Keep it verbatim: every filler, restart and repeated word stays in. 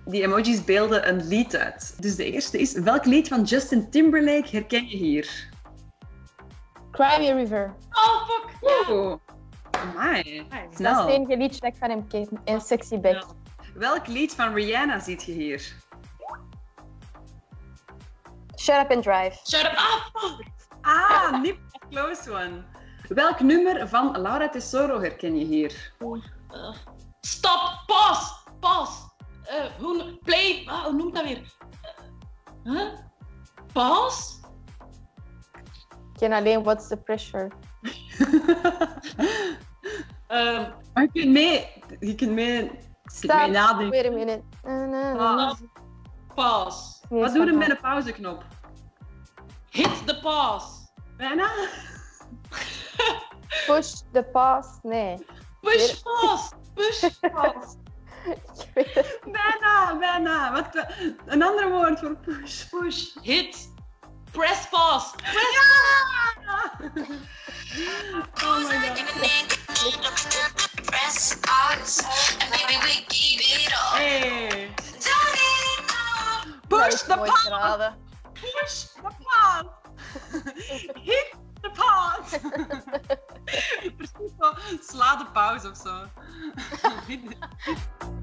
die emojis beelden een lied uit. Dus de eerste is, welk lied van Justin Timberlake herken je hier? Cry Me a River. Oh, fuck. Oeh. Amai. Dat is Snel. het enige liedje dat ik van hem ken. En Sexy Back. Ja. Welk lied van Rihanna ziet je hier? Shut Up and Drive. Shut up. Ah, fuck. Ah, niet close one. Welk nummer van Laura Tesoro herken je hier? Uh, stop. Pas. Pas. Uh, hoe... Play... Ah, hoe noemt dat weer? Uh, huh? Pas? Ik ken alleen What's the Pressure. Uh, Maar je kunt mee... Je kunt mee... Stop. mee nadenken. Wait a minute. Na, na, na, na. pas. Nee, Wat doe je stop. met een pauzeknop? Hit the pas. Bijna? Push the pass. Nee. Push pas. Push pas. Ik weet het. Bijna, bijna. Wat, een ander woord voor push. Push. Hit. Press pas. Press Ja! Oh my god. Hey. Push the Mooi pass. geraden. Push the pass. Hit the pass. Precies zo. Sla de pauze of zo.